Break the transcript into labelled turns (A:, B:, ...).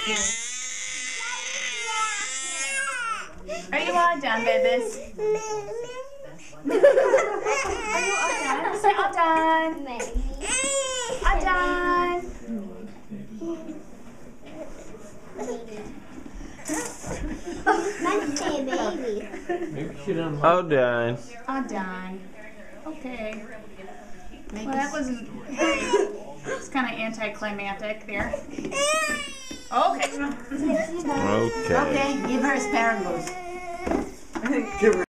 A: Are you all done, babies? Are you all done? Say all done. All done.
B: All done.
A: All done. Okay. Well, that wasn't very, it's kind of anticlimactic there. Okay.
B: Okay.
C: Okay, give her asparagus. Give her